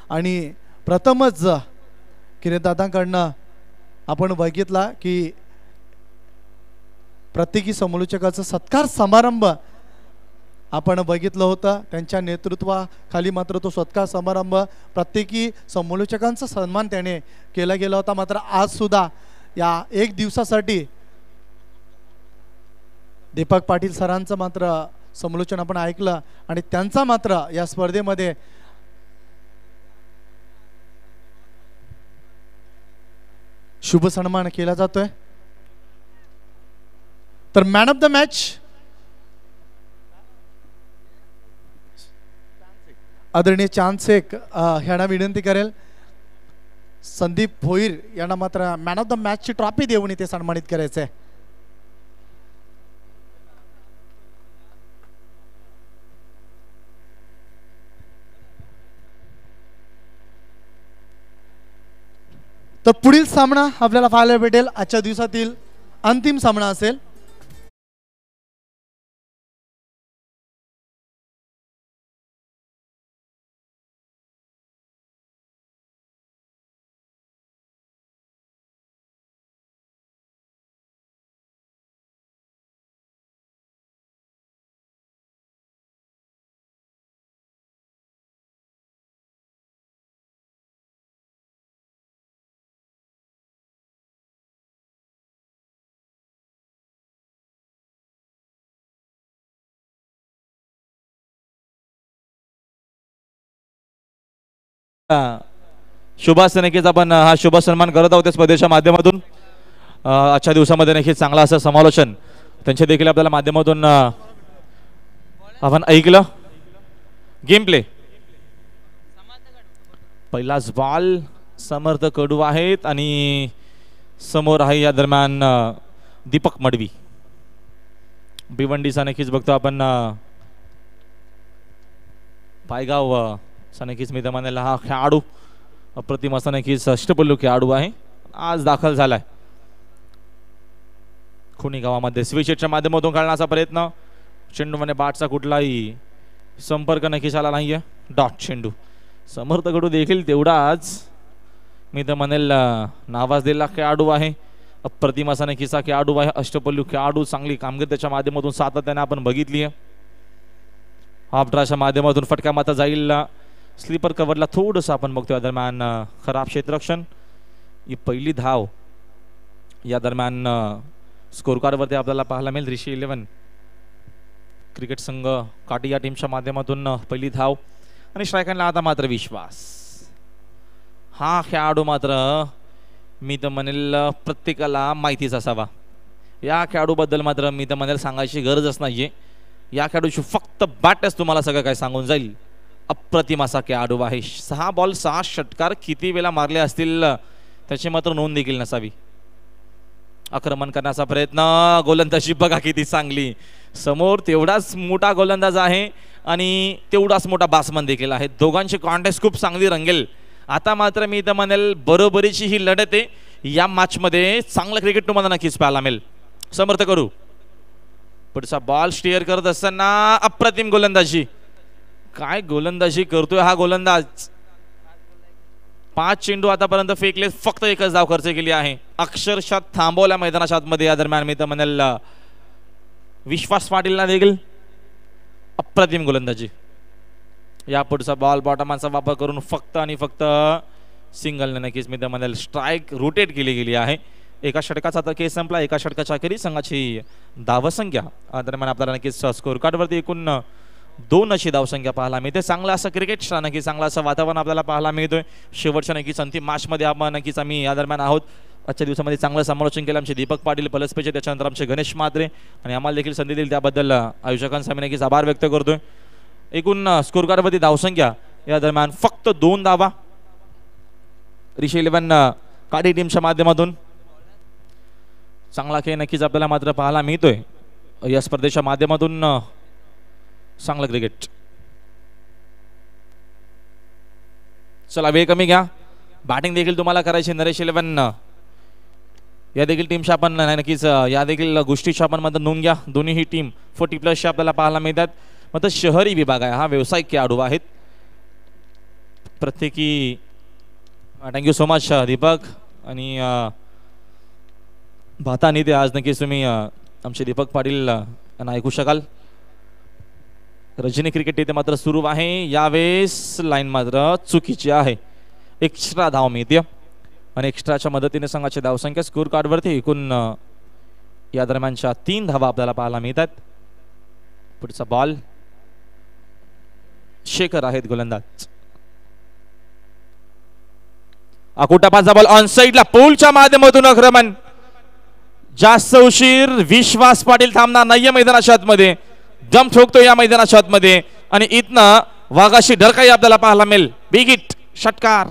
आणि प्रथमच किरणदादांकडनं आपण बघितला की प्रत्येकी समालोचकाचा सत्कार समारंभ आपण बघितलं होतं. त्यांच्या नेतृत्वाखाली मात्र तो सत्कार समारंभ प्रत्येकी समालोचकांचा सन्मान त्याने केला गेला होता. मात्र आज सुद्धा या एक दिवसासाठी दीपक पाटील सरांचं मात्र समालोचन आपण ऐकलं आणि त्यांचा मात्र या स्पर्धेमध्ये शुभ सन्मान केला जातोय. तर मॅन ऑफ द मॅच आदरणीय चांदशेख यांना विनंती करेल. संदीप भोईर यांना मात्र मॅन ऑफ द मॅच ची ट्रॉफी देऊन इथे सन्मानित करायचंय. तर पुढील सामना आपल्याला पाहायला भेटेल आजच्या दिवसातील अंतिम सामना असेल. शुभास नक्कीच आपण हा शुभ सन्मान करत आहोत स्पर्धेच्या माध्यमातून. आजच्या दिवसामध्ये नक्कीच चांगला असं समालोचन त्यांचे देखील आपल्याला माध्यमातून आपण ऐकलं. गेम प्ले पहिलाच बॉल समर्थ कडू आहेत आणि समोर आहे या दरम्यान दीपक मडवी. भिवंडीचा नक्कीच बघतो आपण पायगाव नक्कीच मी म्हणाला हा खेळाडू अप्रतिम असा नक्कीच अष्टपल्लू खेळाडू आहे. आज दाखल झालाय खुनी गावामध्ये. स्विचच्या माध्यमातून खेळण्याचा प्रयत्न. चेंडूमध्ये बाटचा कुठलाही संपर्क नक्कीच आला नाहीये. डॉट चेंडू. समर्थ कडू देखील तेवढाच मी तर म्हणेल नावाजलेला खेळाडू आहे. अप्रतिम असा नक्कीचा खेळाडू आहे. अष्टपल्लू खेळाडू. चांगली कामगिरी त्याच्या माध्यमातून सातत्याने आपण बघितली आहे. हाफ ड्राच्या माध्यमातून फटका मात्र जाईल. स्लीपर कव्हरला थोडंसं आपण बघतोय या दरम्यान खराब क्षेत्ररक्षण. ही पहिली धाव या दरम्यान स्कोर कार्डवरती आपल्याला पाहायला मिळेल. ऋषी 11 क्रिकेट संघ काटी या टीमच्या माध्यमातून पहिली धाव आणि स्ट्रायकरला आता मात्र विश्वास. हा खेळाडू मात्र मी तर म्हणेल प्रत्येकाला माहितीच असावा. या खेळाडूबद्दल मात्र मी तर म्हणेल सांगायची गरजच नाहीये. या खेळाडूची फक्त बॅटच तुम्हाला सगळं काय सांगून जाईल. अप्रतिम असा खेळाडू आहे. 6 बॉल 6 षटकार किती वेळा मारले असतील त्याची मात्र नोंद देखील नसावी. आक्रमण करण्याचा प्रयत्न. गोलंदाजी बघा किती चांगली. समोर तेवढाच मोठा गोलंदाज आहे आणि तेवढाच मोठा बॅट्समन देखील आहे. दोघांची कॉन्टेस्ट खूप चांगली रंगेल. आता मात्र मी तर म्हणेल बरोबरीची ही लढत आहे. या मॅच मध्ये चांगलं क्रिकेट तुम्हाला नक्कीच पाहायला मिळेल. समर्थ करू पुढचा बॉल स्टीअर करत असताना अप्रतिम गोलंदाजी. काय गोलंदाजी करतोय हा गोलंदाज. 5 चेंडू आतापर्यंत फेकले. फक्त एकच धाव खर्च केली आहे. अक्षरशः थांबवल्या मैदानाच्या आतमध्ये या दरम्यान मी तर म्हणेल विश्वास पाटीलला देखील अप्रतिम गोलंदाजी. या पुढचा बॉल बॉटमांचा वापर करून फक्त आणि फक्त सिंगलने नक्कीच मी तर म्हणेल स्ट्राईक रोटेट केली गेली आहे. एका षटकाचा तर केस संपला. एका षटकाच्या अखेरी संघाची धावसंख्या दरम्यान आपल्याला नक्कीच स्कोर कार्डवरती एकूण 2 अशी धावसंख्या पाहायला मिळते. चांगला असं क्रिकेट नक्की चांगला असं वातावरण आपल्याला पाहायला मिळतोय. शेवटच्या नक्कीच अंतिम मॅचमध्ये आपण नक्कीच आम्ही या दरम्यान आहोत. आजच्या दिवसामध्ये चांगलं समालोचन केलं आमचे दीपक पाटील पलसपेचे. त्याच्यानंतर आमचे गणेश म्हात्रे आणि आम्हाला देखील संधी दिली त्याबद्दल आयोजकांचा आम्ही नक्कीच आभार व्यक्त करतोय. एकूण स्कोर कार्डवरती धावसंख्या या दरम्यान फक्त 2 धावा ऋषी 11 काठी टीमच्या माध्यमातून. चांगला खेळ नक्कीच आपल्याला मात्र पाहायला मिळतोय या स्पर्धेच्या माध्यमातून. चांगलं क्रिकेट. चला वेळ कमी घ्या. बॅटिंग देखील तुम्हाला करायची. नरेश 11 या देखील टीमच्या आपण नक्कीच या देखील गोष्टीच्या आपण मध्ये नोंद घ्या. दोन्ही टीम 40+ आपल्याला पाहायला मिळतात. मात्र शहरी विभाग आहे हा व्यावसायिक खेळाडू आहेत. प्रत्येकी थँक्यू सो मच दीपक आणि भातानी ते आज नक्कीच तुम्ही आमचे दीपक पाटील ऐकू शकाल. रजनी क्रिकेट इथे मात्र सुरू आहे. यावेळेस लाईन मात्र चुकीची आहे. एक्स्ट्रा धाव मिळते आणि एक्स्ट्राच्या मदतीने संघाची धावसंख्या स्कोर कार्डवरती एकूण या दरम्यानच्या 3 धावा आपल्याला पाहायला मिळतात. पुढचा बॉल शेखर आहेत गोलंदाज. अकुटापाचा बॉल ऑन साइडला पोलच्या माध्यमातून आक्रमण. जास्त उशीर विश्वास पाटील थांबणार नाहीये मैदानाच्या आतमध्ये. दम ठोकतो या मैदानाच्या आतमध्ये आणि इथनं वाघाशी ढरकाई आपल्याला पाहायला मिळेल. बिग हिट षटकार.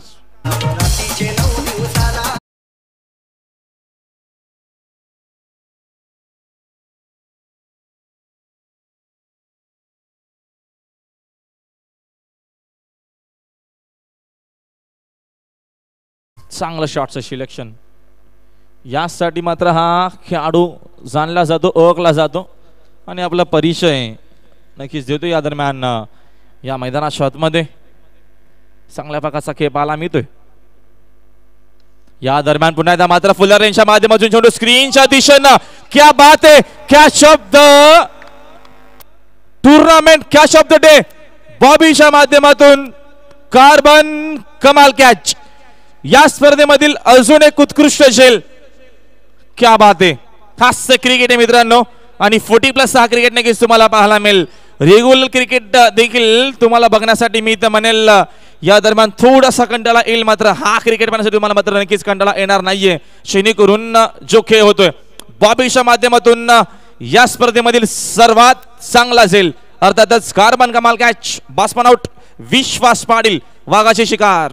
चांगलं शॉटचं सिलेक्शन. यासाठी मात्र हा खेळाडू जाणला जातो, ओळखला जातो आणि आपला परिचय नक्कीच देतो या दरम्यान या मैदानाच्या आतमध्ये. चांगल्या प्रकारचा खेळ पाहायला मिळतोय. या दरम्यान पुन्हा एकदा मात्र फुलर यांच्या माध्यमातून चेंडू स्क्रीनच्या दिशेनं. क्या बात है, क्या शब्द टूर्नामेंट, क्या शब्द डे. बॉबीच्या माध्यमातून कार्बन कमाल कॅच. या स्पर्धेमधील अजून एक उत्कृष्ट झेल. क्या बात आहे. हास्य क्रिकेट आहे मित्रांनो आणि 40+ हा क्रिकेट नक्कीच तुम्हाला पाहायला मिळेल. रेग्युलर क्रिकेट देखील तुम्हाला बघण्यासाठी मी तर म्हणेल या दरम्यान थोडासा कंटाळा येईल, मात्र हा क्रिकेट पाहण्यासाठी तुम्हाला मात्र नक्कीच कंटाळा येणार नाहीये. जेणेकरून जो खेळ होतोय बॉबीच्या माध्यमातून या स्पर्धेमधील सर्वात चांगला झेल अर्थातच कार्बन कमाल catch. Batsman out. Vishwas Patil वाघाचे शिकार.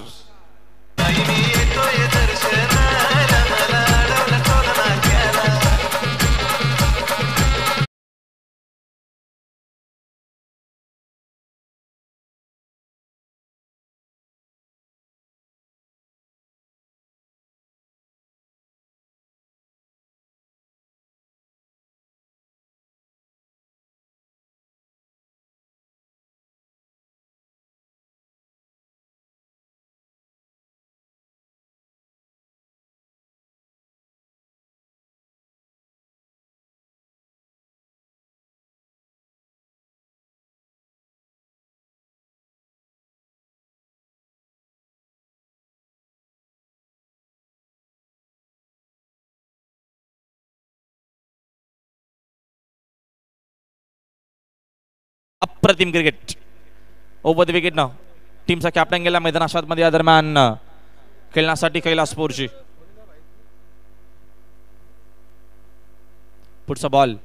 अप्रतिम क्रिकेट. ओव्हर द विकेट ना टीमचा कॅप्टन गेला मैदानाच्या आतमध्ये या दरम्यान खेळण्यासाठी कैलास पोरशी. पुढचा बॉल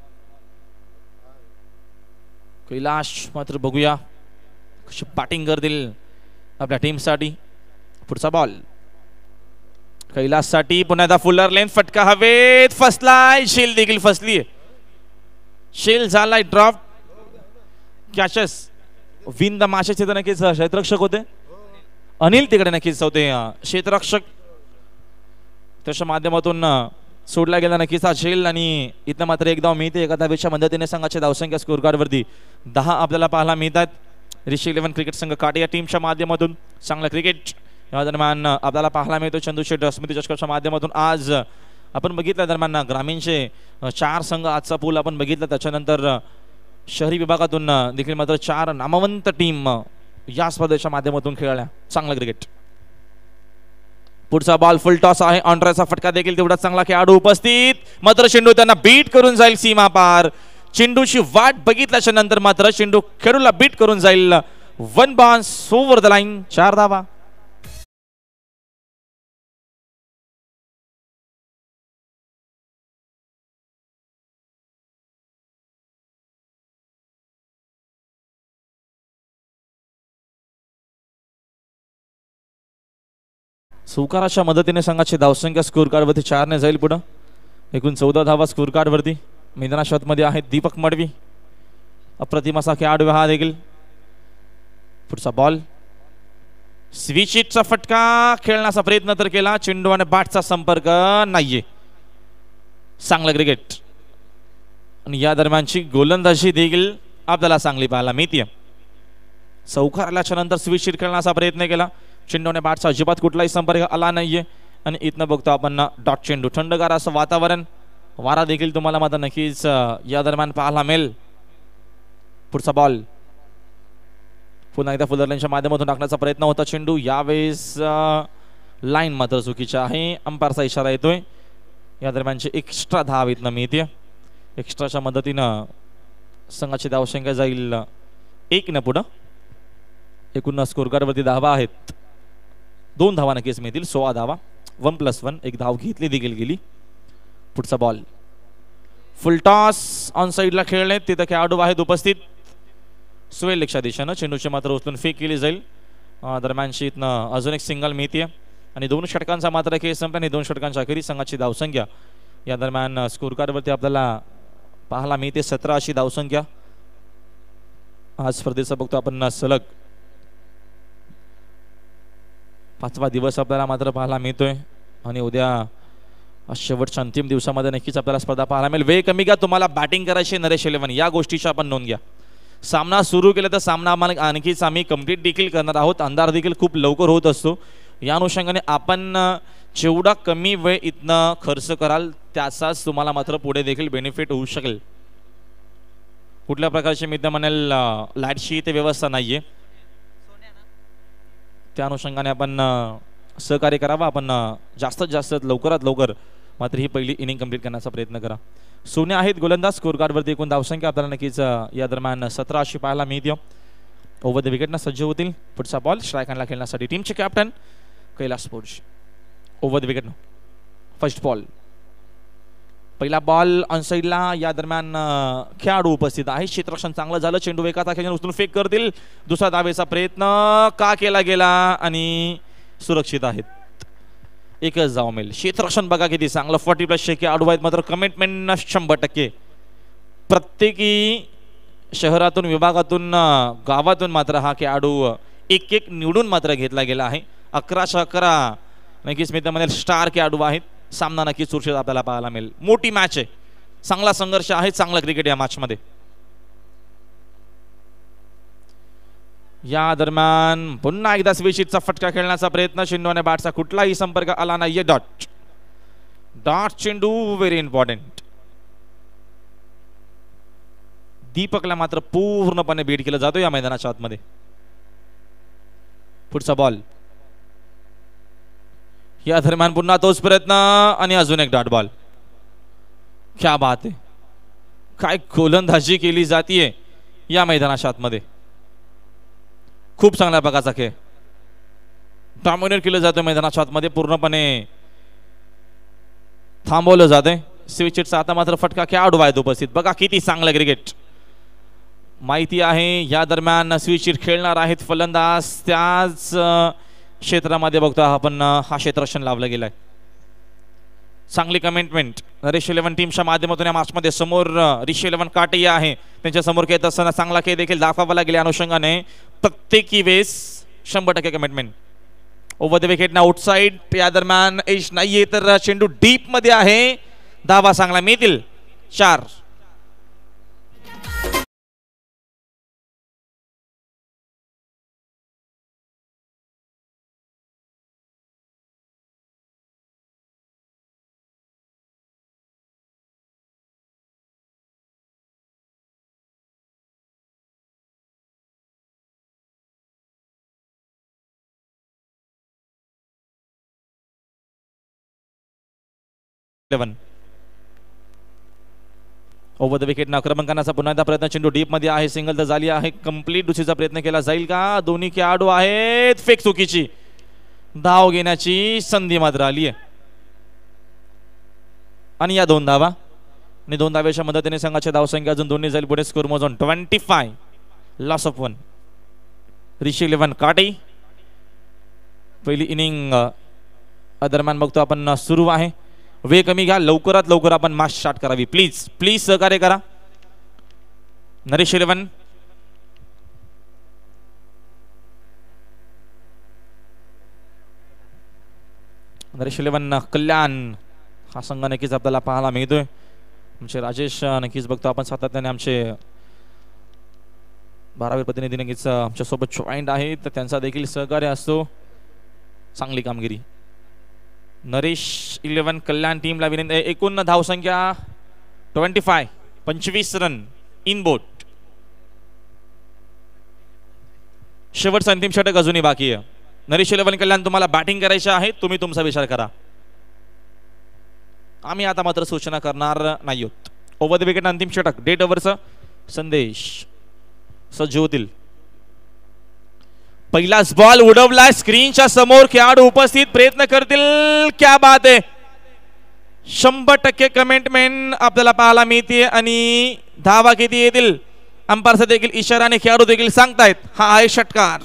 कैलाश मात्र बघूया कशी बॅटिंग करतील आपल्या टीमसाठी. पुढचा बॉल कैलाससाठी पुन्हा एकदा फुलर लेन. फटका हवेत फसलाय. शेल देखील फसलीय. शेल झालाय drop. Catches win the matches तिथे नक्कीच क्षेत्ररक्षक होते अनिल तिकडे नक्कीच होते क्षेत्ररक्षक. त्याच्या माध्यमातून सोडला गेला नक्कीच हा झेल आणि इथं मात्र एक धाव मिळते. एका धावेच्या मदतीने संघाची धावसंख्या स्कोर कार्डवरती 10 आपल्याला पाहायला मिळतात. ऋषी 11 क्रिकेट संघ काटे या टीमच्या माध्यमातून चांगलं क्रिकेट या दरम्यान आपल्याला पाहायला मिळतो. चंदूशेठ स्मृती चषकाच्या माध्यमातून आज आपण बघितलं दरम्यान ग्रामीणचे 4 संघ आजचा पूल आपण बघितला. त्याच्यानंतर शहरी विभागातून देखील मात्र 4 नामवंत टीम या स्पर्धेच्या माध्यमातून खेळल्या. चांगला क्रिकेट. पुढचा बॉल फुल टॉस आहे. ऑनड्राचा फटका देखील तेवढाच चांगला. खेळाडू उपस्थित मात्र चेंडू त्यांना बीट करून जाईल सीमा पार. चेंडूची वाट बघितल्याच्या नंतर मात्र चेंडू खेळूला बीट करून जाईल. 1 बाउन्स ओव्हर द लाईन. 4 धावा. सुकाराच्या मदतीने संघाची धावसंख्या स्कोर कार्डवरती 4 ने जाईल पुढे. एकूण 14 धावा स्कोर कार्डवरती. मैदानाच्या आतमध्ये आहेत दीपक मडवी. अप्रतिम असा खेळाडू हा देखील. पुढचा बॉल स्विच हिटचा फटका. खेळण्याचा प्रयत्न तर केला. चेंडू आणि बॅटचा संपर्क नाहीये. चांगलं क्रिकेट आणि या दरम्यानची गोलंदाजी देखील आपल्याला चांगली पाहायला मिळते. चौकार आल्याच्या नंतर स्विच हिट खेळण्याचा प्रयत्न केला. चेंडूने बॅटचा अजिबात कुठलाही संपर्क आला नाहीये आणि इथनं बघतो आपण डॉट चेंडू. थंडगार असं वातावरण, वारा देखील तुम्हाला मात्र नक्कीच या दरम्यान पाहायला मिळेल. पुढचा बॉल पुन्हा एकदा फुलरलाईनच्या माध्यमातून टाकण्याचा प्रयत्न होता चेंडू. यावेळेस लाईन मात्र चुकीची आहे. अंपायरचा इशारा येतोय. या दरम्यानची एक्स्ट्रा धाव इथनं मिळते. एक्स्ट्राच्या मदतीनं संघाची धावसंख्या जाईल 1 न पुढं. एकूण स्कोर कार्डवरती धावा आहेत 2 धावा नक्कीच मिळतील. 16 धावा. 1+1 एक धाव घेतली देखील गेली. पुढचा बॉल फुल टॉस ऑन साईडला खेळले. तिथं खेळाडू आहेत उपस्थित. स्वेल लेगच्या दिशेनं चेंडूची मात्र उचलून फेक केली जाईल. दरम्यानशी इथनं अजून एक सिंगल मिळते आणि 2 षटकांचा मात्र खेळ संपला आणि 2 षटकांच्या अखेरी संघाची धावसंख्या या दरम्यान स्कोर कार्डवरती आपल्याला पाहायला मिळते 17 अशी धावसंख्या. आज स्पर्धेचा बघतो आपण सलग 5वा दिवस आपल्याला मात्र पाहायला मिळतोय आणि उद्या शेवटच्या अंतिम दिवसामध्ये नक्कीच आपल्याला स्पर्धा पाहायला मिळेल. वेळ कमी घ्या. तुम्हाला बॅटिंग करायची नरेश 11 या गोष्टीची आपण नोंद घ्या. सामना सुरू केला तर सामना आणखीच आम्ही कंप्लीट देखील करणार आहोत. अंधार देखील खूप लवकर होत असतो. या अनुषंगाने आपण जेवढा कमी वेळ इथनं खर्च कराल त्याचाच तुम्हाला मात्र पुढे देखील बेनिफिट होऊ शकेल. कुठल्या प्रकारची मी तर म्हणेल लाईटची इथे व्यवस्था नाहीये. त्या अनुषंगाने आपण सहकार्य करावं. आपण जास्तीत जास्त लवकरात लवकर मात्र ही पहिली इनिंग कंप्लीट करण्याचा प्रयत्न करा. सोने आहेत गोलंदाज. स्कोर कार्डवरती एकूण धावसंख्या आपल्याला नक्कीच या दरम्यान 17 अशी पाहायला मिळते. ओव्हर द विकेटनं सज्ज होतील. पुढचा बॉल स्ट्राईक हँडला खेळण्यासाठी टीमचे कॅप्टन कैलास पोर्ज. ओव्हर द विकेटनं फर्स्ट बॉल. पहिला बॉल ऑन साईडला. या दरम्यान खेळाडू उपस्थित आहे. क्षेत्ररक्षण चांगलं झालं. चेंडू एका तारखेने उचलून फेक करतील. दुसरा धावेचा प्रयत्न का केला गेला आणि सुरक्षित आहेत. एकच जाव मिळेल. क्षेत्ररक्षण बघा किती चांगलं. 40+ खेळाडू आहेत मात्र कमिटमेंट 100%. प्रत्येकी शहरातून विभागातून गावातून मात्र हा खेळाडू एक निवडून मात्र घेतला गेला आहे. 11/11 नक्कीच मी तर म्हणेल स्टार खेळाडू आहेत. सामना नक्कीच सुरक्षित आपल्याला पाहायला मिळेल. मोठी मॅच आहे. चांगला संघर्ष आहे. चांगला क्रिकेट या मॅच मध्ये. या दरम्यान पुन्हा एकदा स्विचिटचा फटका खेळण्याचा प्रयत्न. चेंडूने बॅटचा कुठलाही संपर्क आला नाहीये. डॉट चेंडू व्हेरी इम्पॉर्टंट. दीपकला मात्र पूर्णपणे बीट केलं जातो या मैदानाच्या आतमध्ये. पुढचा बॉल. या दरम्यान पुन्हा तोच प्रयत्न आणि अजून एक डॉट बॉल. क्या बात आहे. काय गोलंदाजी केली जातीये या मैदानाच्या आतमध्ये. खूप चांगल्या प्रकारचा खेळ. डॉमिनेट केलं जातं मैदानाच्या आतमध्ये. पूर्णपणे थांबवलं जाते. स्विचिटचा आता मात्र फटका खेळाडू आहेत उपस्थित. बघा किती चांगलं क्रिकेट. माहिती आहे या दरम्यान स्विचिट खेळणार आहेत फलंदाज. त्याच क्षेत्रामध्ये बघतो आपण हा क्षेत्ररक्षण लावलं गेलाय. चांगली कमिटमेंट नरेश 11 टीमच्या माध्यमातून या मॅचमध्ये. समोर ऋषी 11 काटिया आहे. त्यांच्या समोर खेळत असताना चांगला खेळ देखील दाखवावा लागेल. अनुषंगाने प्रत्येकी वेळेस 100% कमिटमेंट. ओव्हर द विकेट ना आउटसाइड. या दरम्यान एज नाहीये तर चेंडू डीप मध्ये आहे. धावा चांगला मिळतील 4. ओव्हर द विकेट आक्रमण करण्याचा पुन्हा एकदा प्रयत्न. चेंडू डीप मध्ये आहे. सिंगल तर झाली आहे. कंप्लीट दुसरीचा प्रयत्न केला जाईल का. दोन्ही खेळाडू आहेत. फेक चुकीची. धाव घेण्याची संधी मात्र आली आहे आणि या 2 धावा आणि 2 धावेच्या मदतीने संघाच्या धावसंख्या अजून 2 जाईल पुढे. स्कोर मोजून 25. Loss of 1. ऋषी 11 काटे. पहिली इनिंग दरम्यान बघतो आपण सुरू आहे. वेळ कमी घ्या. लवकरात लवकर आपण मॅच स्टार्ट करावी. प्लीज प्लीज सहकार्य करा. नरेश 11 कल्याण हा संघ नक्कीच आपल्याला पाहायला मिळतोय. आमचे राजेश नक्कीच बघतो आपण सातत्याने. आमचे 12वे प्रतिनिधी नक्कीच आमच्या सोबत जॉईंट आहेत तर त्यांचा देखील सहकार्य असतो. चांगली कामगिरी. नरेश 11 कल्याण टीमला विनंती. एकूण धावसंख्या 25 रन इन बोट. शेवटचा अंतिम षटक अजूनही बाकी आहे. नरेश 11 कल्याण तुम्हाला बॅटिंग करायची आहे, तुम्ही तुमचा विचार करा. आम्ही आता मात्र सूचना करणार नाही आहोत. ओव्हर द विकेट अंतिम षटक. डेट ओव्हरचं संदेश सज्ज होतील. पहिलाच बॉल उडवला स्क्रीनच्या समोर. खेळाडू उपस्थित प्रयत्न करतील. क्या बात आहे. 100% कमिटमेंट आपल्याला पाहायला मिळते आणि धावा किती येतील अंपायरचा देखील इशाराने खेळाडू देखील सांगतायत. हा आहे षटकार.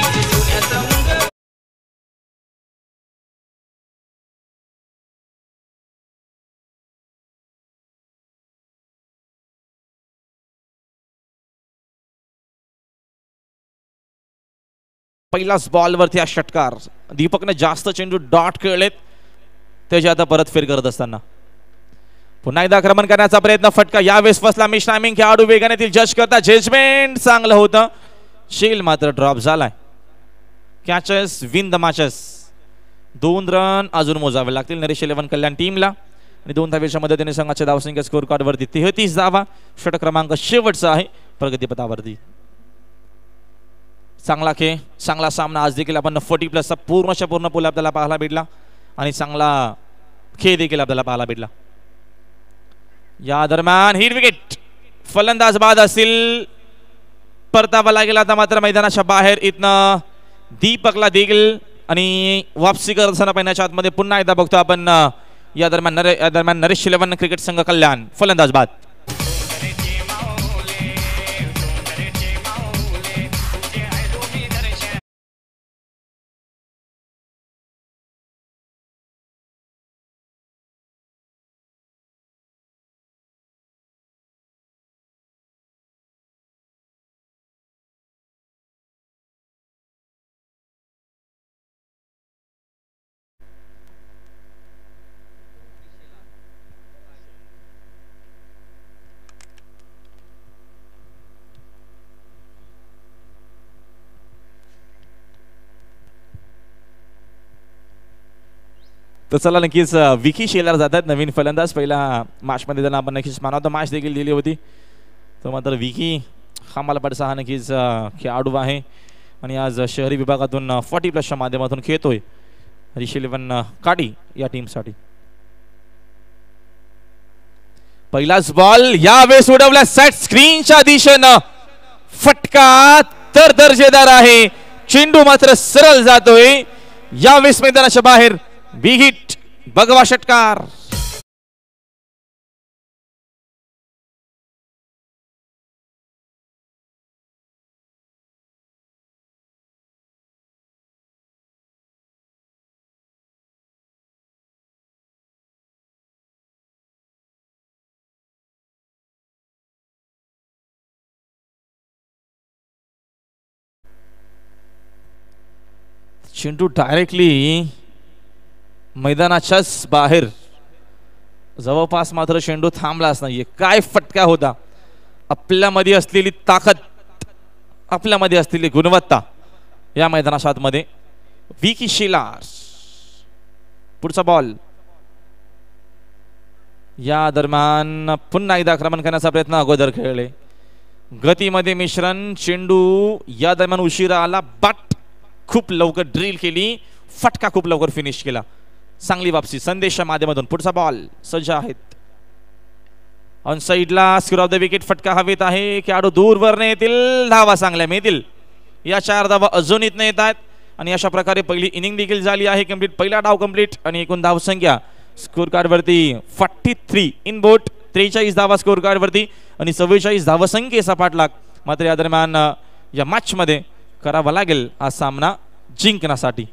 पहिलाच बॉलवरती हा षटकार. दीपकने जास्त चेंडू डॉट खेळलेत त्याची आता परत फेर करत असताना पुन्हा एकदा आक्रमण करण्याचा प्रयत्न. फटका यावेळेस फसला. Miss timing. खेळाडू वेगाने जज करता. जजमेंट चांगलं होतं. शेल मात्र ड्रॉप झालाय. Catches win the matches. 2 run अजून मोजावे लागतील नरेश 11 कल्याण टीमला आणि 2 धावेच्या मदतीने संघाच्या धावसंख्या स्कोर कार्ड वरती 33 धावा. षटक क्रमांक शेवटचा आहे प्रगतीपथावरती. चांगला खेळ, चांगला सामना. आज देखील आपण 40+ पूर्णच्या पूर्ण पूल आपल्याला पाहायला भेटला आणि चांगला खेळ देखील आपल्याला पाहायला भेटला. या दरम्यान हिट विकेट. फलंदाज बाद असतील. परतावा लागेल आता मात्र मैदानाच्या बाहेर. इथनं दीपकला देखील आणि वापसी करत असताना पहिल्याच्या आतमध्ये पुन्हा एकदा बघतो आपण. या दरम्यान नरेश 11 क्रिकेट संघ कल्याण फलंदाज बाद. तर चला नक्कीच विकी शेलार जातात नवीन फलंदाज. पहिला मॅचमध्ये त्यांना आपण नक्कीच मॅन ऑफ द मॅच देखील दिली होती. तर मात्र विकी हा मला वाटतं हा नक्कीच खेळाडू आहे आणि आज शहरी विभागातून 40+च्या माध्यमातून खेळतोय नरेश 11 काडी या टीमसाठी. पहिलाच बॉल यावेळेस उडवला सेट स्क्रीनच्या दिशेनं. फटका तर दर्जेदार आहे. चेंडू मात्र सरळ जातोय. यावेळेस मैदानाच्या बाहेर बिग हिट. भगवा षटकार. चेंडू डायरेक्टली मैदानाच्याच बाहेर. जवळपास मात्र चेंडू थांबलाच नाहीये. काय फटका होता. आपल्यामध्ये असलेली ताकद, आपल्यामध्ये असलेली गुणवत्ता या मैदानाच्या आतमध्ये. विकी शेलार. पुढचा बॉल. या दरम्यान पुन्हा एकदा आक्रमण करण्याचा प्रयत्न अगोदर खेळले. गतीमध्ये मिश्रण. चेंडू या दरम्यान उशिरा आला बट खूप लवकर ड्रिल केली. फटका खूप लवकर फिनिश केला. चांगली वापसी संदेशच्या माध्यमातून. पुढचा बॉल सज्ज आहेत. ऑन साइडला स्क्वेअर ऑफ द विकेट. फटका हवेत आहे. खेळाडू दूरवर येतील. धावा चांगल्या मिळतील. या 4 धावा अजून इथं येत आहेत आणि अशा प्रकारे पहिली इनिंग देखील झाली आहे कंप्लीट. पहिला डाव कंप्लीट आणि एकूण धावसंख्या स्कोर कार्ड वरती 43 इन बोट. 43 धावा स्कोर कार्ड वरती आणि 44 धावसंख्येचा पाठलाग मात्र या दरम्यान या मॅच मध्ये करावा लागेल हा सामना जिंकण्यासाठी.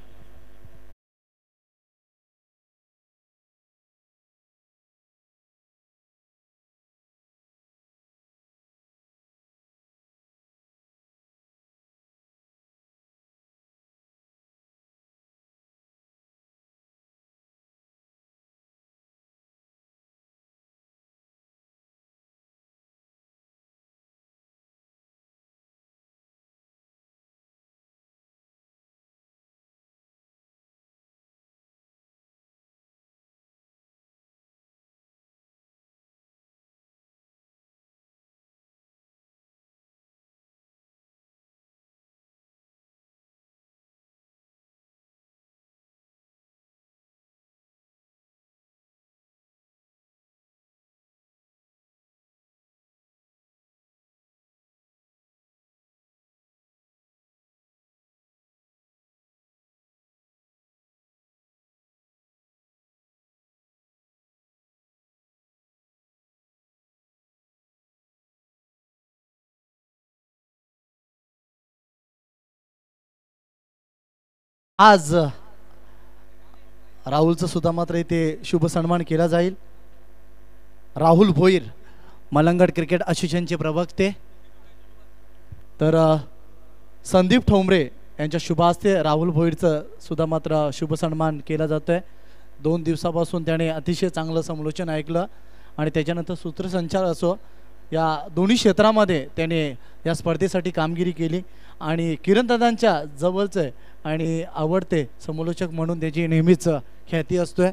आज राहुलचं सुद्धा मात्र इथे शुभ सन्मान केला जाईल. राहुल भोईर मलंगड क्रिकेट असोसिएशनचे प्रवक्ते, तर संदीप ठोंबरे यांच्या शुभ हस्ते राहुल भोईरचं सुद्धा मात्र शुभ सन्मान केला जातोय. 2 दिवसापासून त्याने अतिशय चांगलं समालोचन ऐकलं आणि त्याच्यानंतर सूत्रसंचार असो या दोन्ही क्षेत्रामध्ये त्याने या स्पर्धेसाठी कामगिरी केली आणि किरणदादांच्या जवळचे आणि आवडते समालोचक म्हणून त्याची नेहमीच ख्याती असतोय.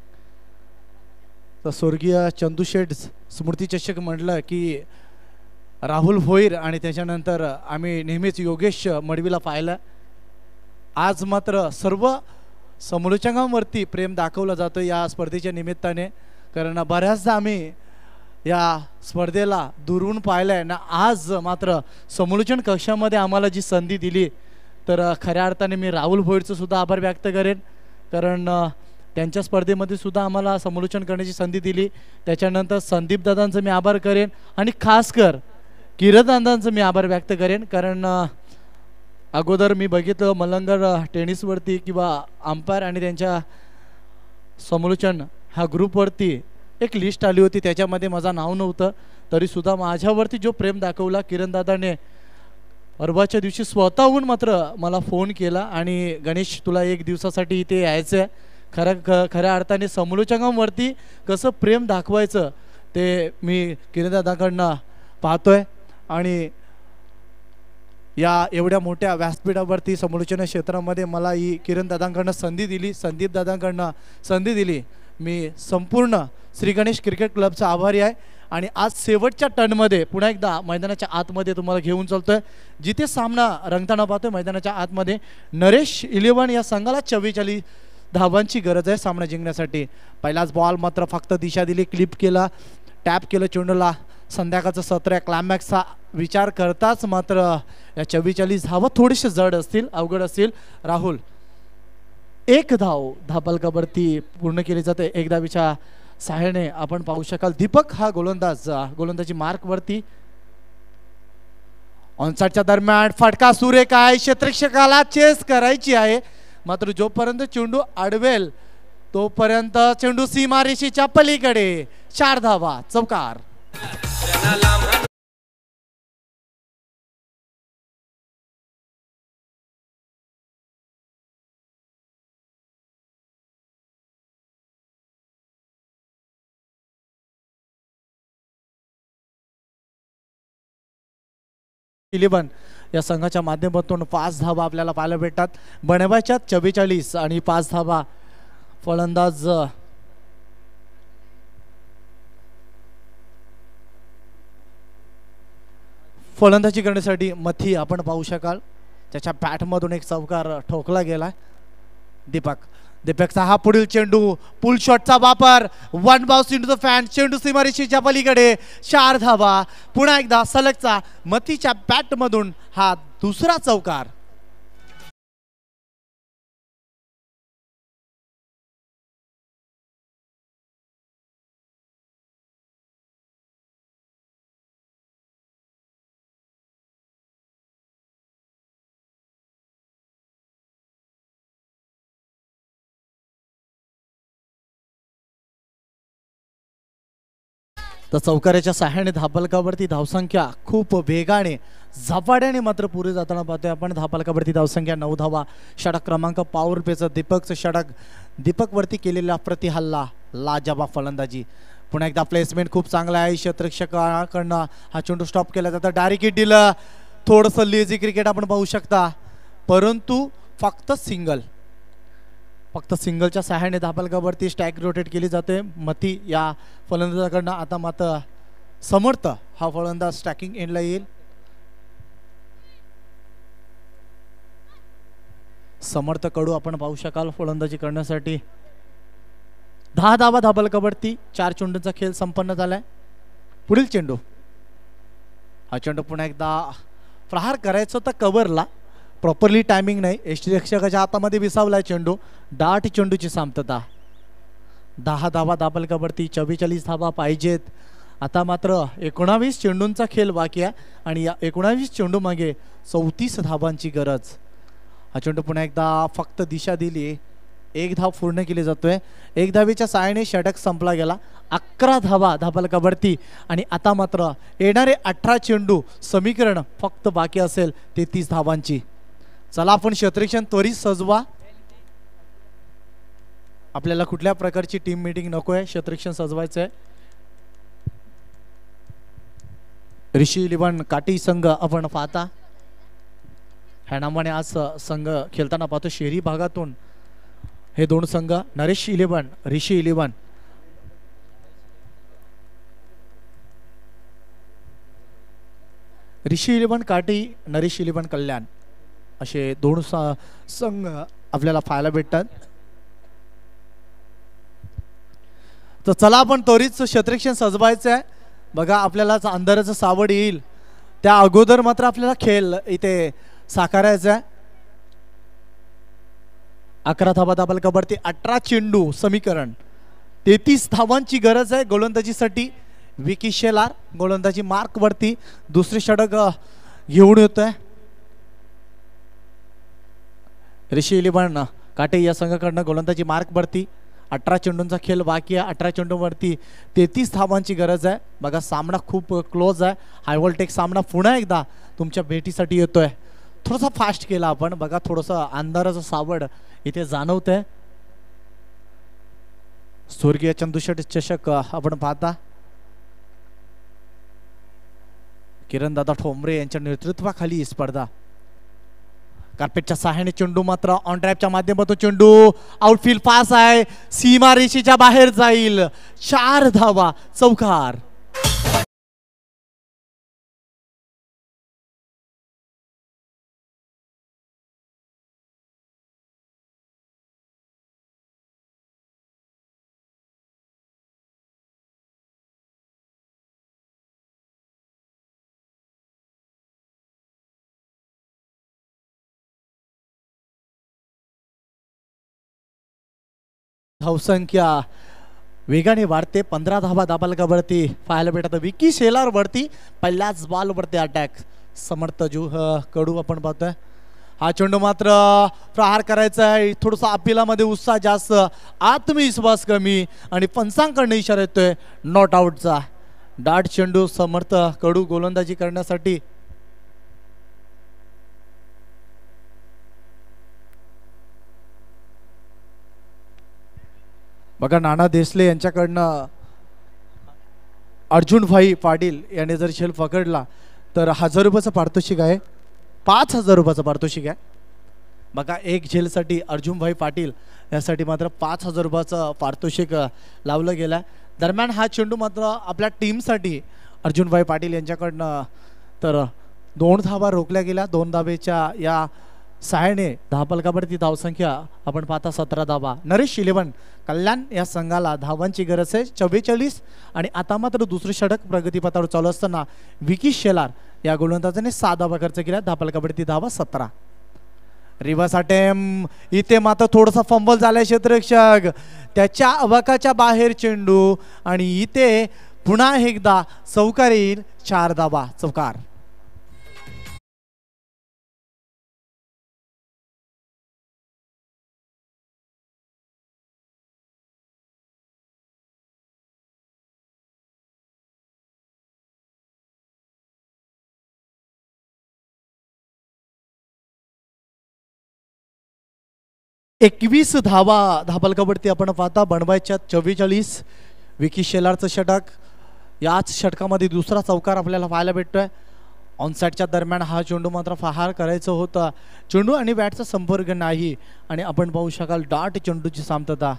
तर स्वर्गीय चंदूशेठ स्मृती चषक म्हटलं की राहुल भोईर आणि त्याच्यानंतर आम्ही नेहमीच योगेश मडवीला पाहिलं. आज मात्र सर्व समालोचकांवरती प्रेम दाखवलं जातं या स्पर्धेच्या निमित्ताने, कारण बऱ्याचदा आम्ही या स्पर्धेला दुरून पाहिलंय ना. आज मात्र समालोचन कक्षामध्ये आम्हाला जी संधी दिली तर खऱ्या अर्थाने मी राहुल भोईरचं सुद्धा आभार व्यक्त करेन, कारण त्यांच्या स्पर्धेमध्ये सुद्धा आम्हाला समालोचन करण्याची संधी दिली. त्याच्यानंतर संदीप दादांचं मी आभार करेन आणि खासकर किरण दादांचं मी आभार व्यक्त करेन, कारण अगोदर मी बघितलं मलंगड टेनिसवरती किंवा अंपायर आणि त्यांच्या समालोचन ह्या ग्रुपवरती एक लिस्ट आली होती, त्याच्यामध्ये माझं नाव नव्हतं, तरीसुद्धा माझ्यावरती जो प्रेम दाखवला किरणदादाने, परवाच्या दिवशी स्वतःहून मात्र मला फोन केला आणि गणेश तुला 1 दिवसासाठी इथे यायचं आहे. खऱ्या अर्थाने समालोचकांवरती कसं प्रेम दाखवायचं ते मी किरणदादाकडनं पाहतोय आणि या एवढ्या मोठ्या व्यासपीठावरती समालोचन क्षेत्रामध्ये मला ही किरणदादांकडनं संधी दिली, संदीप दादांकडनं संधी दिली. मी संपूर्ण श्री गणेश क्रिकेट क्लबचा आभारी आहे आणि आज शेवटच्या टर्नमध्ये पुन्हा एकदा मैदानाच्या आतमध्ये तुम्हाला घेऊन चालतोय, जिथे सामना रंगताना पाहतोय मैदानाच्या आतमध्ये. नरेश 11 या संघाला 44 धावांची गरज आहे सामना जिंकण्यासाठी. पहिलाच बॉल मात्र फक्त दिशा दिली, क्लिप केला, टॅप केलं चेंडूला. संध्याकाळचं सत्र क्लायमॅक्सचा विचार करताच मात्र या 44 धावा थोडेसे जड असतील, अवघड असतील. राहुल 1 धाव धापलकावरती पूर्ण केली जाते 1 धावेच्या सहाय्याने. आपण पाहू शकाल दीपक हा गोलंदाजी मार्कवरती. ऑनसाइडच्या दरम्यान फटका सुरेख आहे, क्षेत्ररक्षकाला चेस करायची आहे, मात्र जोपर्यंत चेंडू अडवेल तोपर्यंत चेंडू सीमारेषेच्या पलीकडे. 4 धावा, चौकार. या संघाच्या माध्यमातून 5 धावा आपल्याला पाहायला भेटतात. बनवायच्या 44 आणि 5 धावा. फलंदाज फलंदाजी करण्यासाठी मथी आपण पाहू शकाल, त्याच्या बॅटमधून एक चौकार ठोकला गेला. दीपकचा हा पुढील चेंडू, पुल शॉटचा वापर, 1 बाउन्स इंटू द फॅन, चेंडू सीमारेषेच्या पलीकडे. 4 धावा. पुन्हा एकदा सलगचा मथीच्या बॅटमधून हा दुसरा चौकार. तर चौकाराच्या सहाय्याने धापलकावरती धावसंख्या खूप वेगाने झपाट्याने मात्र पुढे जाताना पाहतोय आपण. धापलकावरती धावसंख्या 9 धावा. षटक क्रमांक पॉवर प्लेचं दीपकचं षटक, दीपकवरती केलेला प्रतिहल्ला, लाजवाब फलंदाजी. पुन्हा एकदा प्लेसमेंट खूप चांगला आहे, क्षेत्ररक्षकाकडनं हा चेंडू स्टॉप केला जातो. डायरेक्ट हिट दिलं, थोडंसं लेझी क्रिकेट आपण पाहू शकता, परंतु फक्त सिंगलच्या सहाय्याने धापलकावरती स्टॅक रोटेट केली जाते. मथी या फलंदाजाकडनं आता मात्र समर्थ हा फलंदाज स्टॅकिंग एंडला येईल. समर्थ कडू आपण पाहू शकाल फलंदाजी करण्यासाठी. 10 धावा धापलकावरती. 4 चेंडूंचा खेळ संपन्न झालाय. पुढील चेंडू, हा चेंडू पुन्हा एकदा प्रहार करायचा होता कव्हरला, प्रॉपरली टायमिंग नाही, यष्टीरक्षकाच्या हातामध्ये विसावलाय चेंडू. दाट चेंडूची सामर्थ्यता. 10 धावा धापलकावरती, 44 धावा पाहिजेत. आता मात्र 19 चेंडूंचा खेळ बाकी आहे आणि या 19 चेंडू मागे 34 धावांची गरज. हा चेंडू पुन्हा एकदा फक्त दिशा दिली, एक धाव पूर्ण केली जातोय. एक धावेच्या सहाय्याने षटक संपला गेला. 11 धावा धापलकावरती आणि आता मात्र येणारे 18 चेंडू समीकरण फक्त बाकी असेल 33 धावांची. चला आपण क्षेत्ररक्षण त्वरित सजवा. आपल्याला कुठल्या प्रकारची टीम मीटिंग नकोय, क्षेत्ररक्षण सजवायचं आहे. ऋषी इलेव्हन काटी संघ आपण पाहता, ह्या नावाने आज संघ खेळताना पाहतो. शहरी भागातून हे दोन संघ, Naresh eleven, Rishi eleven. Rishi eleven काटी, नरेश इलेव्हन कल्याण असे दोन संघ आपल्याला पाहायला भेटतात. तर चला आपण त्वरित क्षेत्ररक्षण सजवायचं आहे. बघा आपल्याला अंधाराचं सावड येईल त्या अगोदर मात्र आपल्याला खेळ इथे साकारायचा आहे. 11 धावा धापलकावरती 18 चेंडू समीकरण 33 धावांची गरज आहे गोलंदाजीसाठी. विकी शेलार गोलंदाजी मार्क वरती दुसरे षटक घेऊन येतोय. ऋषी इलेव्हन काटे या संघाकडनं गोलंदाजी मार्क वरती 18 चेंडूंचा खेळ बाकी आहे. 18 चेंडूवरती 33 धावांची गरज आहे. बघा सामना खूप क्लोज आहे. हाय व्होल्टेज सामना पुन्हा एकदा तुमच्या भेटीसाठी येतोय. थोडासा फास्ट केला आपण. बघा थोडंसं अंधाराचं सावड इथे जाणवतंय. स्वर्गीय चंदुशेठ चषक आपण पाहता, किरणदादा ठोंबरे यांच्या नेतृत्वाखाली ही स्पर्धा. कार्पेटच्या सहाय्याने चेंडू मात्र ऑन ड्राईव्हच्या माध्यमातून चेंडू आउटफील्ड पास आहे, सीमा रेषेच्या बाहेर जाईल. 4 धावा, चौकार. धावसंख्या वेगाने वाढते. 15 धावा धापलकावरती पाहायला भेटत. विकी शेलार वरती पहिल्याच बॉल वरती अटॅक. समर्थ कडू आपण पाहतोय. हा चेंडू मात्र प्रहार करायचा आहे. थोडसा अपिलामध्ये उत्साह जास्त, आत्मविश्वास कमी आणि पंचांकडनं इशारा येतोय नॉट आउटचा. डाट चेंडू समर्थ कडू गोलंदाजी करण्यासाठी. बघा नाना देसले यांच्याकडनं अर्जुन भाई पाटील याने जर झेल पकडला तर 1000 रुपयाचं पारितोषिक आहे. 5000 रुपयाचं पारितोषिक आहे. बघा एक झेलसाठी अर्जुन भाई पाटील यासाठी मात्र 5000 रुपयाचं पारितोषिक लावलं गेलं. दरम्यान हा चेंडू मात्र आपल्या टीमसाठी अर्जुन भाई पाटील यांच्याकडनं तर 2 धावा रोखल्या गेल्या. 2 धावेच्या या सहाय्याने धापलकावरती धावसंख्या आपण पाहता 17 धावा. नरेश इलेव्हन कल्याण या संघाला धावांची गरज आहे 44 आणि आता मात्र दुसरे षटक प्रगतीपथावर चालू असताना विकी शेलार या गोलंदाजाने 6 धावा खर्च केल्या. धापलकावरती धावा 17. रिव्हर्स अटेम्प्ट इथे मात्र थोडासा फंबल झालाय क्षेत्ररक्षक, त्याच्या अवकाच्या बाहेर चेंडू आणि इथे पुन्हा एकदा चौकार येईल. 4 धावा, चौकार. एकवीस धावा धापलकावरती आपण पाहता बनवायच्या 44. विकी शेलारचं षटक, याच षटकामध्ये दुसरा चौकार आपल्याला पाहायला भेटतोय. ऑनसाईडच्या दरम्यान हा चेंडू मात्र प्रहार करायचं होता. चेंडू आणि बॅटचा संपर्क नाही आणि आपण पाहू शकाल डाट चेंडूची शांतता.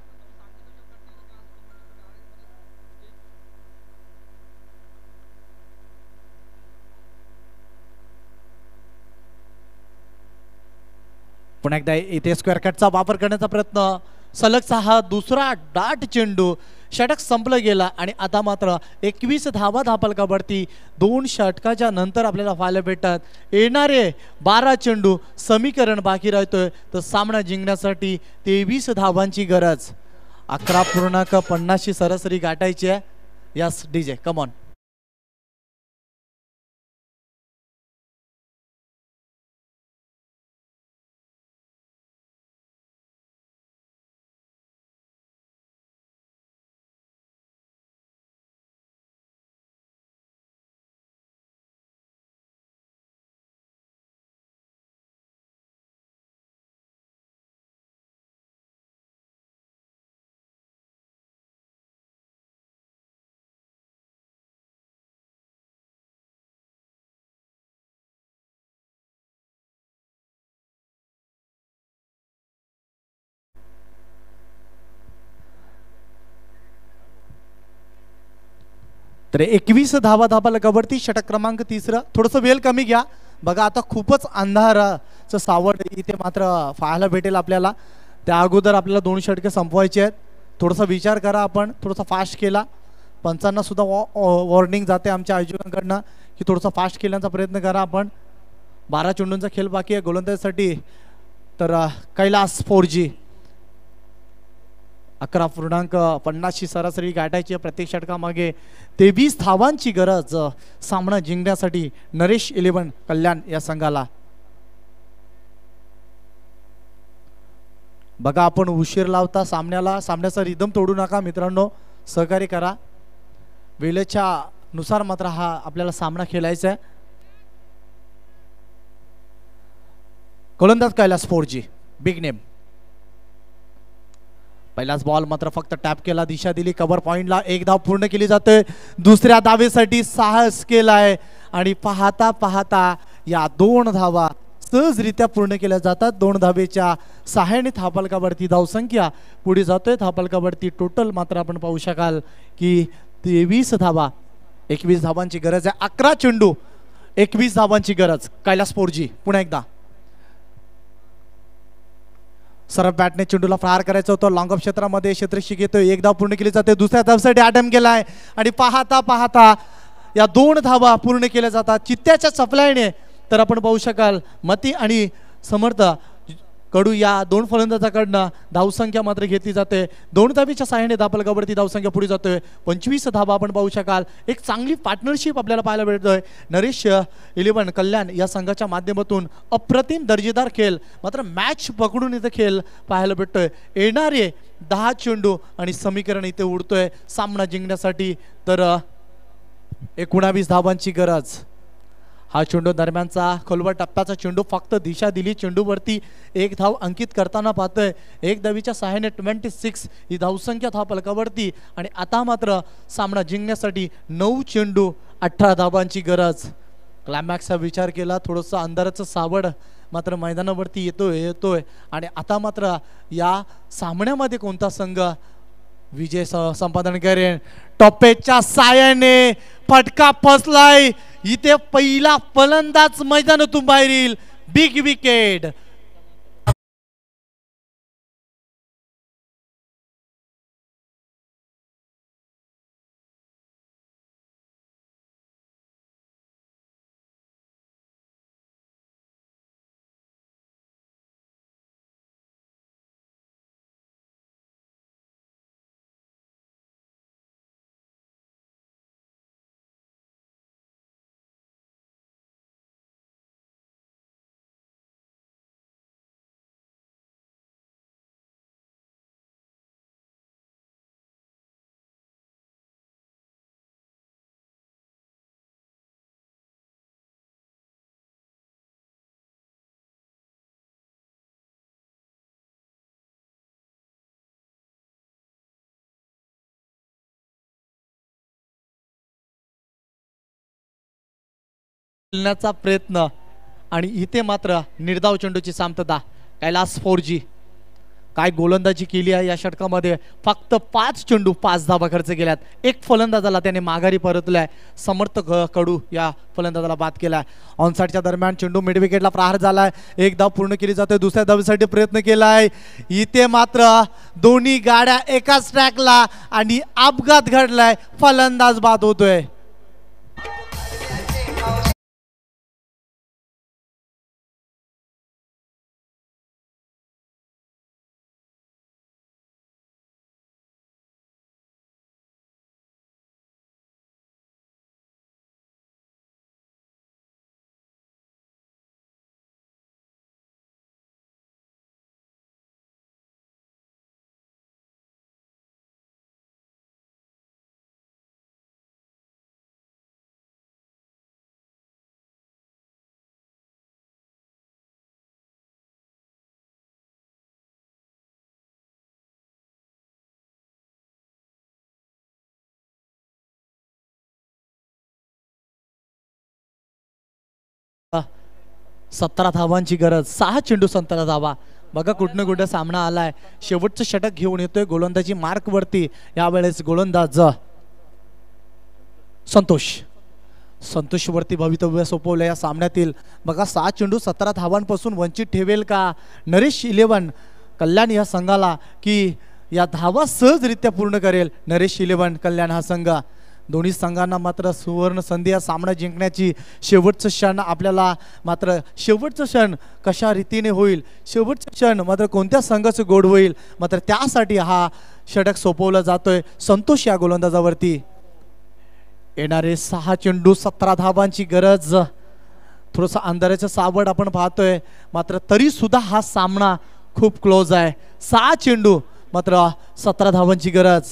पुन्हा एकदा इथे स्क्वेअर कटचा वापर करण्याचा प्रयत्न. सलगचा हा दुसरा डाट चेंडू. षटक संपलं गेला आणि आता मात्र 21 धावा धापलकावरती 2 षटकाच्या नंतर आपल्याला पाहायला भेटतात. येणारे 12 चेंडू समीकरण बाकी राहतोय. तर सामना जिंकण्यासाठी 23 धावांची गरज. 11.50 सरासरी गाठायची आहे. Yes DJ come on. तर 21 धावा धाबाला कबड्डी, षटक क्रमांक 3. थोडंसं वेळ कमी घ्या. बघा आता खूपच अंधाराचं सावट इथे मात्र पाहायला भेटेल आपल्याला. त्या अगोदर आपल्याला 2 षटके संपवायचे आहेत. थोडासा विचार करा. आपण थोडासा फास्ट केला. पंचांना सुद्धा वॉर्निंग जाते आमच्या आयोजकांकडनं की थोडासा फास्ट केल्याचा प्रयत्न करा. आपण 12 चेंडूंचा खेळ बाकी आहे गोलंदाजीसाठी. तर कैलास 4G 11.50 सरासरी गाठायची. प्रत्येक षटकामागे 23 धावांची गरज सामना जिंकण्यासाठी नरेश 11 कल्याण या संघाला. बघा आपण उशीर लावता सामन्याचा रिदम तोडू नका मित्रांनो. सहकार्य करा. वेळेच्या नुसार मात्र हा आपल्याला सामना खेळायचा आहे. गोलंदाज कैलास 4G बिग नेम. पहिलाच बॉल मात्र फक्त टॅप केला, दिशा दिली कव्हर पॉइंटला. 1 धाव पूर्ण केली जाते. दुसऱ्या धावेसाठी साहस केलाय आणि पाहता पाहता या 2 धावा सहजरित्या पूर्ण केल्या जातात. 2 धावेच्या सहाय्याने धावफलकावरती धावसंख्या पुढे जातोय. धावफलकावरती टोटल मात्र आपण पाहू शकाल की 23 धावा. 21 धावांची गरज आहे. 11 चेंडू 21 धावांची गरज. कैलास 4G पुन्हा एकदा सरळ बॅटने चेंडूला प्रहार करायचा होता. लॉंग ऑफ क्षेत्रामध्ये क्षेत्ररक्षक येतोय. 1 धाव पूर्ण केली जाते. दुसऱ्या धावसाठी अटेम्प्ट केलाय आणि पाहता पाहता या 2 धावा पूर्ण केल्या जातात चित्त्याच्या सप्लायने. तर आपण पाहू शकाल मती आणि समर्थ कडू या 2 फलंदाजाकडनं धावसंख्या मात्र घेतली जाते. 2 धावेच्या सहाय्याने धावफलकावरती धावसंख्या पुढे जातोय. 25 धावा आपण पाहू शकाल. एक चांगली पार्टनरशिप आपल्याला पाहायला भेटतोय. नरेश 11 कल्याण या संघाच्या माध्यमातून अप्रतिम दर्जेदार खेळ मात्र मॅच पकडून इथे खेळ पाहायला भेटतोय. येणारे 10 चेंडू आणि समीकरण इथे उडतोय सामना जिंकण्यासाठी. तर 19 धावांची गरज. हा चेंडू दरम्यानचा खोलवर टप्प्याचा चेंडू फक्त दिशा दिली. चेंडूवरती 1 धाव अंकित करताना पाहतोय. 1 धावीच्या सहाय्याने 26 ही धावसंख्या धावफलकावरती. आणि आता मात्र सामना जिंकण्यासाठी 9 चेंडू 18 धावांची गरज. क्लायमॅक्सचा विचार केला थोडंसं अंधाराचं सावड मात्र मैदानावरती येतोय आणि आता मात्र या सामन्यामध्ये कोणता संघ विजय संपादन करेन. टप्प्याच्या साहाय्याने फटका फसलाय. इथे पहिला फलंदाज मैदानातून बाहेर येईल. Big wicket. खेळण्याचा प्रयत्न आणि इथे मात्र निर्धाव चेंडूची शांतता. कैलास 4G काय गोलंदाजी केली आहे या षटकामध्ये. फक्त 5 चेंडू 5 धावा खर्च केल्यात. 1 फलंदाजाला त्याने माघारी परतलाय. समर्थ कडू या फलंदाजाला बाद केलाय. ऑनसाइडच्या दरम्यान चेंडू मिड विकेटला प्रहार झालाय. 1 धाव पूर्ण केली जाते. दुसऱ्या धावेसाठी प्रयत्न केलाय. इथे मात्र दोन्ही गाड्या एकाच ट्रॅकला आणि अपघात घडलाय. फलंदाज बाद होतोय. आ 17 धावांची गरज. 6 चेंडू 17 धावा. बघा कुठनं कुठं सामना आलाय. शेवटचं षटक घेऊन येतोय गोलंदाजी मार्क वरती. यावेळेस गोलंदाज संतोषवरती भवितव्य सोपवलं या सामन्यातील. बघा 6 चेंडू 17 धावांपासून वंचित ठेवेल का नरेश 11 कल्याण या संघाला, की या धावा सहजरित्या पूर्ण करेल नरेश 11 कल्याण हा संघ. दोन्ही संघांना मात्र सुवर्ण संधी या सामना जिंकण्याची. शेवटचं क्षण आपल्याला मात्र शेवटचं क्षण कशा रीतीने होईल, शेवटचं क्षण मात्र कोणत्या संघाचं गोड होईल, मात्र त्यासाठी हा षटक सोपवला जातोय संतोष या गोलंदाजावरती. येणारे 6 चेंडू 17 धावांची गरज. थोडंसं अंधाराचं सावट आपण पाहतोय, मात्र तरी सुद्धा हा सामना खूप क्लोज आहे. 6 चेंडू मात्र 17 धावांची गरज.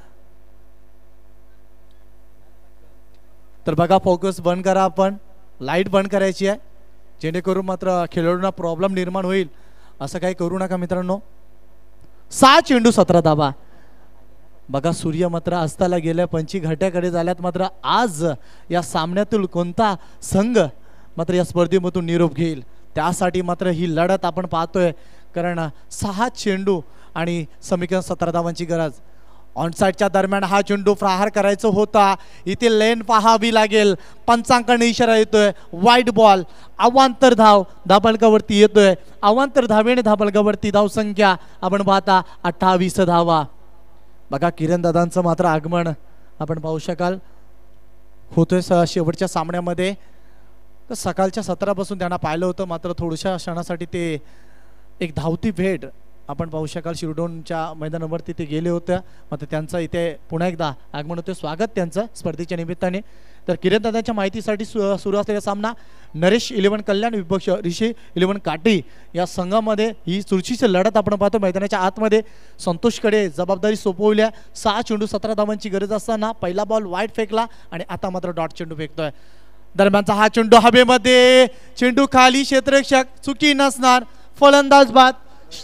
तर बघा फोकस बंद करा, आपण लाईट बंद करायची आहे जेणेकरून मात्र खेळाडूंना प्रॉब्लेम निर्माण होईल. असं काही करू नका मित्रांनो. 6 चेंडू 17 धावा. बघा सूर्य मात्र अस्ताला गेल्या, पंची घाट्याकडे झाल्यात. मात्र आज या सामन्यातील कोणता संघ मात्र या स्पर्धेमधून निरोप घेईल त्यासाठी मात्र ही लढत आपण पाहतोय. कारण 6 चेंडू आणि समीकरण 17 धावांची गरज. ऑनसाईडच्या दरम्यान हा चेंडू प्रहार करायचा होता. इथे लेन पाहावी लागेल. पंचांकाने इशारा येतोय वाईट बॉल. अवांतर धाव धाबळकावरती येतोय. अवांतर धावेने धाबळकावरती धावसंख्या आपण पाहता 28 धावा. बघा किरण दादांचं मात्र आगमन आपण पाहू शकाल होतोय शेवटच्या सामन्यामध्ये. तर सकाळच्या 17 पासून त्यांना पाहिलं होतं, मात्र थोड्याशा क्षणासाठी ते एक धावती भेट आपण पाहू शकाल शिरडोनच्या मैदानावरती ते गेले होते. मात्र त्यांचं इथे पुन्हा एकदा आगमन होते. स्वागत त्यांचं स्पर्धेच्या निमित्ताने. तर किरण दादांच्या माहितीसाठी सुरू असलेला सामना नरेश 11 कल्याण विपक्ष ऋषी 11 काटी या संघामध्ये ही चुरशीची लढत आपण पाहतो. मैदानाच्या आतमध्ये संतोषकडे जबाबदारी सोपवल्या. 6 चेंडू 17 धावांची गरज असताना पहिला बॉल वाईट फेकला आणि आता मात्र डॉट चेंडू फेकतोय. दरम्यानचा हा चेंडू हवेमध्ये, चेंडू खाली, क्षेत्ररक्षक चुकी नसणार, फलंदाज बाद.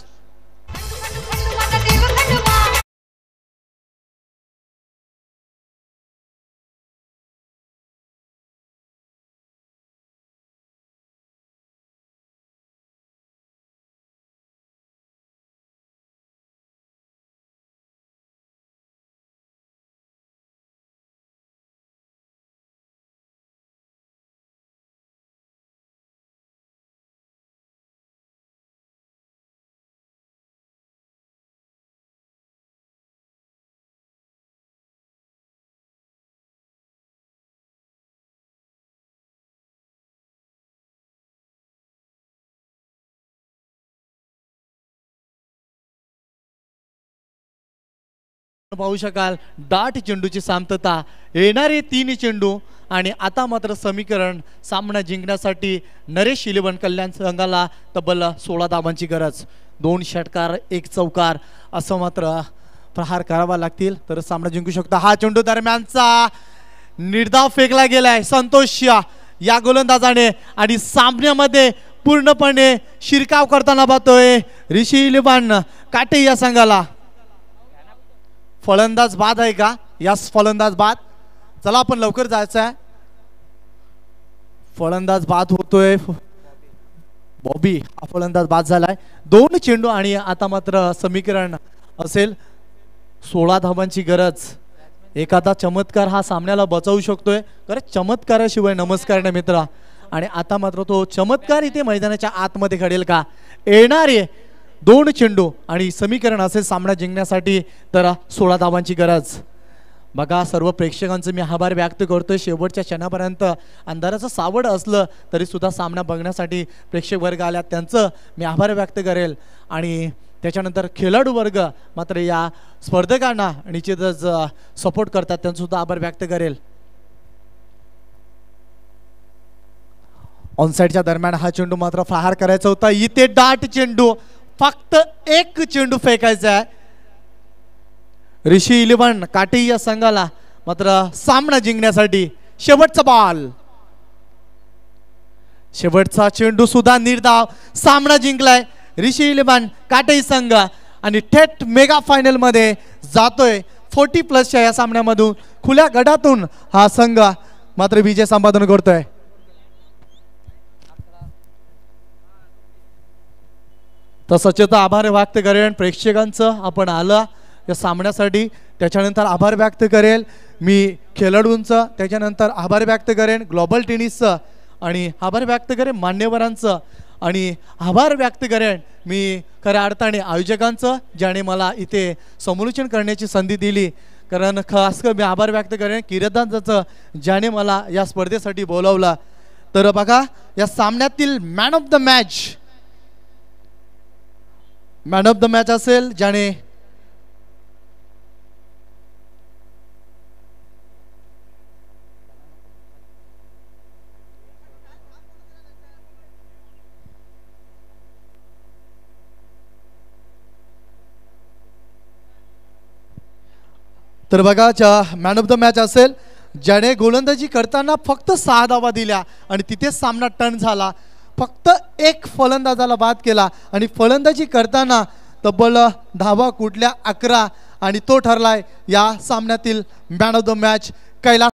पाहू शकाल दाट चेंडूची शांतता. येणारे 3 चेंडू आणि आता मात्र समीकरण सामना जिंकण्यासाठी नरेश 11 कल्याण संघाला तब्बल 16 धावांची गरज. 2 षटकार 1 चौकार असं मात्र प्रहार करावा लागतील तर सामना जिंकू शकतो. हा चेंडू दरम्यानचा निर्धाव फेकला गेलाय संतोष या गोलंदाजाने आणि सामन्यामध्ये पूर्णपणे शिरकाव करताना पाहतोय ऋषी 11 काटे या संघाला. फलंदाज बाद आहे का? यास फलंदाज बाद. चला आपण लवकर जायचं आहे. फलंदाज बाद होतोय बॉबी. हा फलंदाज बाद झालाय. 2 चेंडू आणि आता मात्र समीकरण असेल 16 धावांची गरज. एखादा चमत्कार हा सामन्याला बचावू शकतोय. खरं चमत्काराशिवाय नमस्कार ना मित्रा. आणि आता मात्र तो चमत्कार इथे मैदानाच्या आतमध्ये घडेल का? येणारे 2 चेंडू आणि समीकरण असेल सामना जिंकण्यासाठी तर 16 धावांची गरज. बघा सर्व प्रेक्षकांचं मी आभार व्यक्त करतोय. शेवटच्या क्षणापर्यंत अंधाराचं सावड असलं तरी सुद्धा सामना बघण्यासाठी प्रेक्षक वर्ग आल्या त्यांचं मी आभार व्यक्त करेल. आणि त्याच्यानंतर खेळाडू वर्ग मात्र या स्पर्धकांना निश्चितच सपोर्ट करतात त्यांचा सुद्धा आभार व्यक्त करेल. ऑनसाईडच्या दरम्यान हा चेंडू मात्र प्रहार करायचा होता. इथे दाट चेंडू, फक्त 1 चेंडू फेकायचा आहे ऋषी 11 काटे या संघाला मात्र सामना जिंकण्यासाठी. शेवटचा बॉल, शेवटचा चेंडू सुद्धा निर्धाव. सामना जिंकलाय ऋषी 11 काटे संघ आणि थेट मेगा फायनल मध्ये जातोय. 40+ या सामन्यामधून खुल्या गटातून हा संघ मात्र विजय संपादन करतोय. तसंच आभार व्यक्त करेन प्रेक्षकांचं. आपण आलं या सामन्यासाठी. त्याच्यानंतर आभार व्यक्त करेल मी खेळाडूंचं, त्याच्यानंतर आभार व्यक्त करेन ग्लोबल टेनिसचं, आणि आभार व्यक्त करेन मान्यवरांचं, आणि आभार व्यक्त करेन मी खऱ्या अर्थाने आयोजकांचं ज्याने मला इथे समालोचन करण्याची संधी दिली. कारण खास मी आभार व्यक्त करेन किरदांचं ज्याने मला या स्पर्धेसाठी बोलावलं. तर बघा या सामन्यातील मॅन ऑफ द मॅच असेल ज्याने तर बघा मॅन ऑफ द मॅच असेल ज्याने गोलंदाजी करताना फक्त 6 धावा दिल्या आणि तिथेच सामना टर्न झाला. फक्त एक फलंदाजाला बाद केला आणि फलंदाजी करताना तब्बल धावा कुठल्या 11 आणि तो ठरलाय या सामन्यातील man of the match Kailas